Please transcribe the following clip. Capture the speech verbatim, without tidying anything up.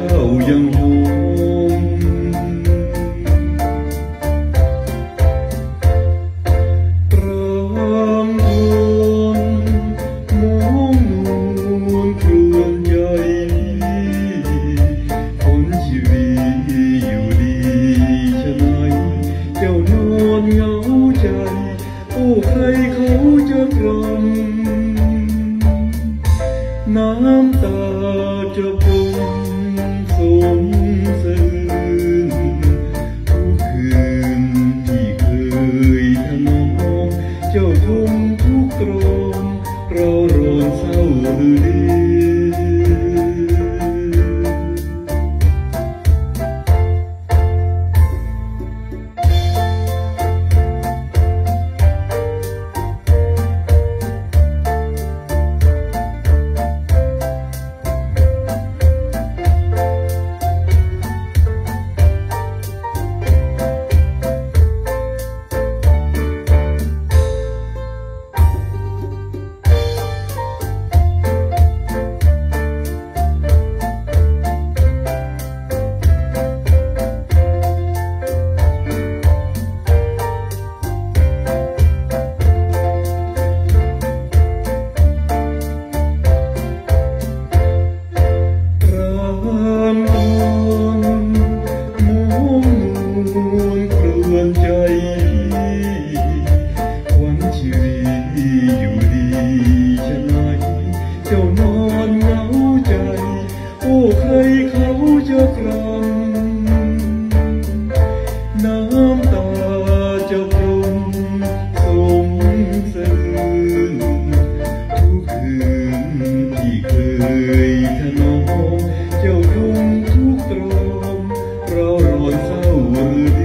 ข้าวยังหอมตรามทนมองนวลเคลื่อนใหญ่คนชีวิตอยู่ดีฉะไหนเจ้านอนเหงาใจโอ้ใครเขาจะกล่อมน้ำตาจะปรุงสมสื่นทุกคืนที่เคยถนอมเจ้าคงทุกตรอมเราโรนเศร้าหรือดีใจวันชีวิตอยู่ดีฉะไหนเจ้านอนเหงาใจโอ้ใครเขาจะกล่อมน้ำตาจะปรุงสมสื่นทุกคืนที่เคยถนอมเจ้าคงทุกตรอมเรารอนเศร้าหรือ